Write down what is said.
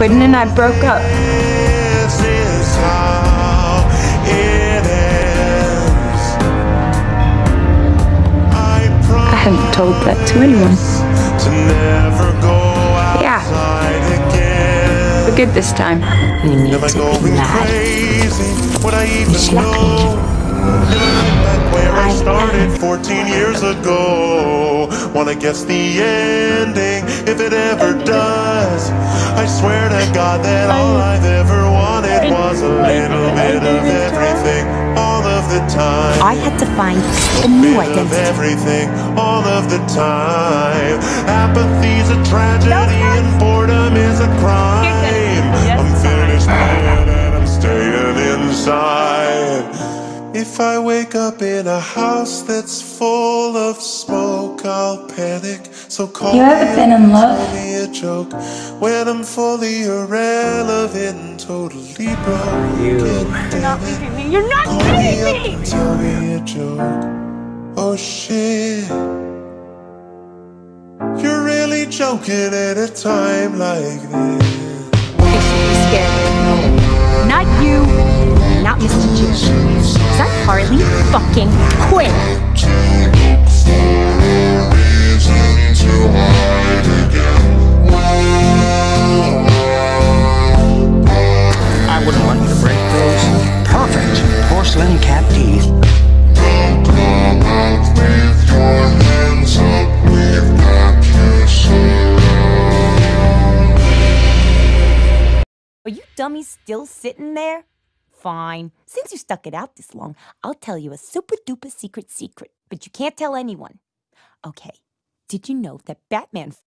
Puddin and I broke up. This is how it ends. I hadn't told that to anyone. To never go Yeah. outside again. We're good this time. You need Am I to going be mad. crazy? Would I even It's lucky. know? Back where I started 14 years ago. Wanna guess the ending if it ever does. I swear to God that all I've ever wanted was a little bit of everything, all of the time. I had to find a new Bit of identity. everything, all of the time. Apathy's a tragedy and boredom is a crime. I'm finished playing and I'm staying inside. If I wake up in a house that's full of smoke, I'll panic. So call You ever me been up, in love? tell me a joke. When I'm fully irrelevant, totally broken. You're not leaving me. You're not Call me leaving up me. and tell me a joke. Oh shit. You're really joking at a time like this. You should be scared. Not you, not Mr. G. Is that Harley fucking Quinn? I wouldn't want you to break those perfect porcelain cap teeth. Are you dummies still sitting there? Fine. Since you stuck it out this long, I'll tell you a super duper secret, but you can't tell anyone. Okay. Did you know that Batman